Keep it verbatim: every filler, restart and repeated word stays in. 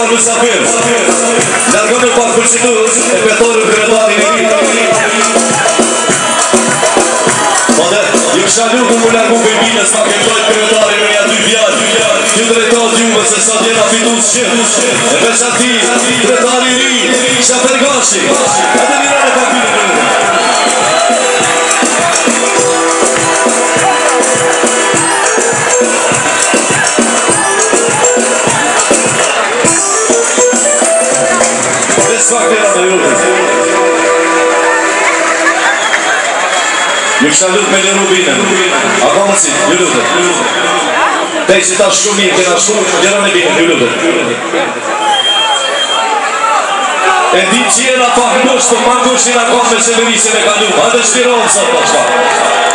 la Musafir. Largăm în parcursul repertoriul grădoare nimic. Poate, eu știu cum le-am cu bine să facă tot grădoare în ea dubiat. Eu trebuie diumă să s-a dena pe toți. E pe șati, grădoare rii, și-a pergoașe. Atât mirare pe bine. Eu salut pe Rubina. Acum ți, Iuliută. Te-ai citat și cu mie, că n-aș spune, era nebine, Iuliută. Ediție la fac, nu știu, mă duc și la coamă să venise de cadou. Haideți, tirăm să faci fac.